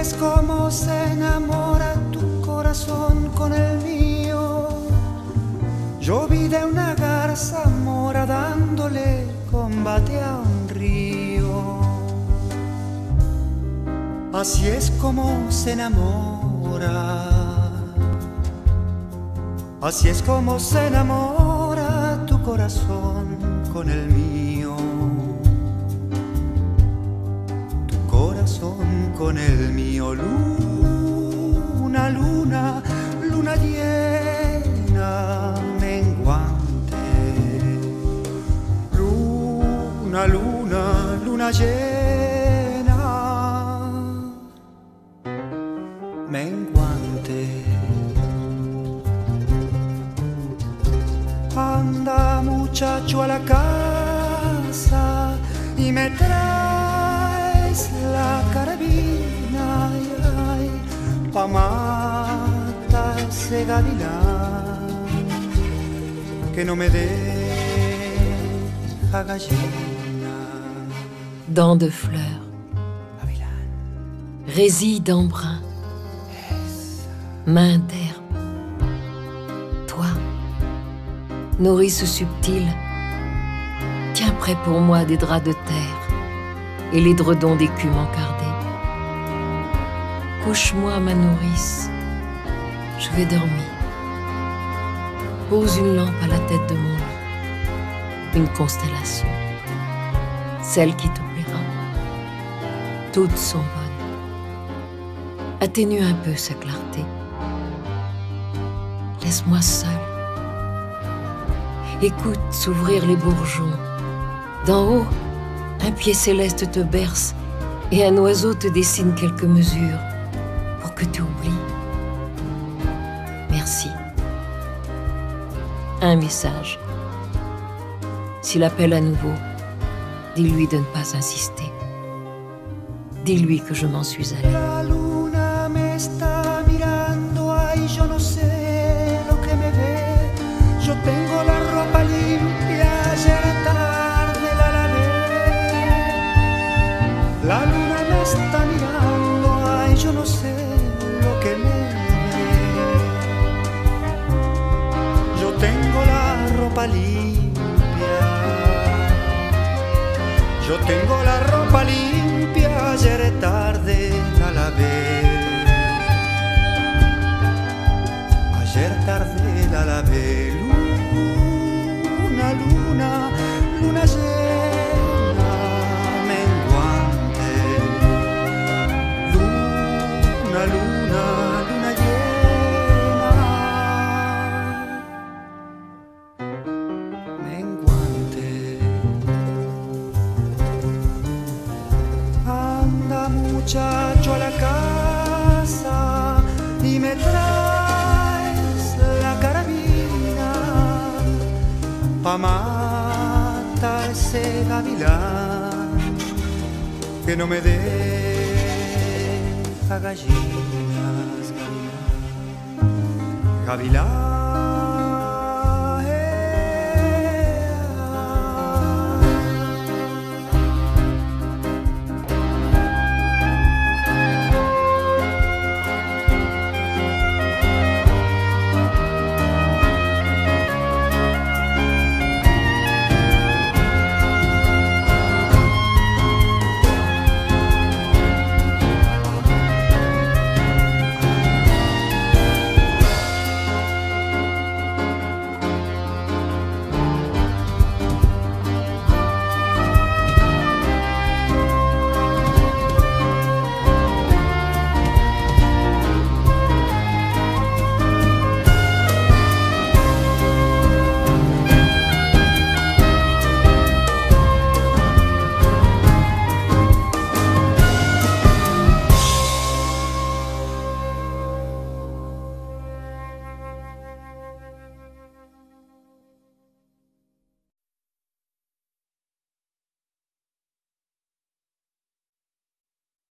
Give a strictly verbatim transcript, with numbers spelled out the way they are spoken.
es como se enamora tu corazón con el mío. Yo vi de una garza mora dándole combate a un río. Así es como se enamora, así es como se enamora tu corazón con el mío. Tu corazón con el mío. Luna, luna, luna llena, menguante. Luna, luna, luna llena, menguante. Anda muchacho a la casa y me traes la carabina, ay, ay, pa' matar ese gavilán que no me deja gallina. Dents de fleurs, résille d'embrun, main d'herbe, toi, nourrice subtile, tiens prêt pour moi des draps de terre et l'édredon d'écume encardée. Couche-moi, ma nourrice, je vais dormir. Pose une lampe à la tête de mon lit, une constellation, celle qui te plaira. Toutes sont bonnes. Atténue un peu sa clarté. Laisse-moi seule. Écoute s'ouvrir les bourgeons. D'en haut, un pied céleste te berce et un oiseau te dessine quelques mesures pour que tu oublies. Merci. Un message. S'il appelle à nouveau, dis-lui de ne pas insister. Dis-lui que je m'en suis allée. La luna me está mirando, ay, yo no sé lo que me ve. Yo tengo la ropa limpia, ayer tarde la lavé. La luna me está mirando, ay, yo no sé lo que me ve. Yo tengo la ropa limpia, yo tengo la ropa limpia, ayer tarde la lavé. Ayer tarde la lavé. Luna, luna, luna llena, menguante. Luna, luna, luna llena, menguante. Anda muchacho a la casa y me traes la carabina pa' matar ese gavilán que no me deja gallinas. Gavilán, gavilán.